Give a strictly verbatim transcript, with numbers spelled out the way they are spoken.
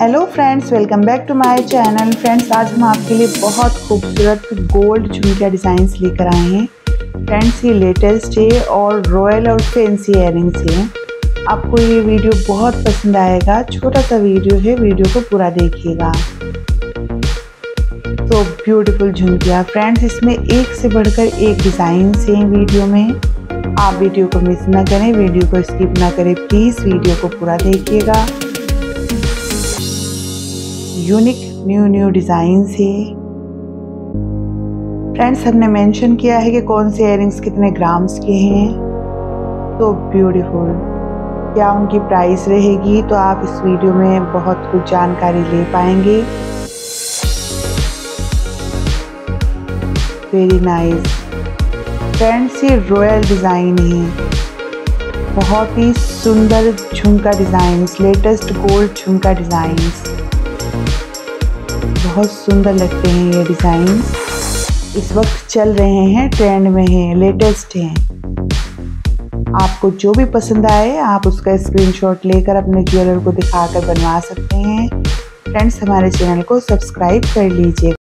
Hello friends, welcome back to my channel. Friends, आज हम आपके लिए बहुत खूबसूरत गोल्ड झुमकिया डिज़ाइंस लेकर आए हैं। फ्रेंड्स, ये लेटेस्ट है और रॉयल और फैंसी इयररिंग्स हैं। आपको ये वीडियो बहुत पसंद आएगा। छोटा सा वीडियो है, वीडियो को पूरा देखिएगा। तो ब्यूटीफुल झुमकिया फ्रेंड्स, इसमें एक से बढ़कर एक डिज़ाइन हैं वीडियो में। आप वीडियो को मिस ना करें, वीडियो को स्किप ना करें प्लीज़, वीडियो को पूरा देखिएगा। यूनिक न्यू न्यू डिज़ाइंस है। फ्रेंड्स, हमने मेंशन किया है कि कौन से इयररिंग्स कितने ग्राम्स के हैं। तो ब्यूटीफुल, क्या उनकी प्राइस रहेगी, तो आप इस वीडियो में बहुत कुछ जानकारी ले पाएंगे। वेरी नाइस फ्रेंड्स, ये रॉयल डिज़ाइन है। बहुत ही सुंदर jhumka designs, latest gold jhumka designs, बहुत सुंदर लगते हैं ये डिज़ाइंस। इस वक्त चल रहे हैं, ट्रेंड में हैं, लेटेस्ट हैं। आपको जो भी पसंद आए आप उसका स्क्रीनशॉट लेकर अपने ज्वेलर को दिखाकर बनवा सकते हैं। फ्रेंड्स, हमारे चैनल को सब्सक्राइब कर लीजिए।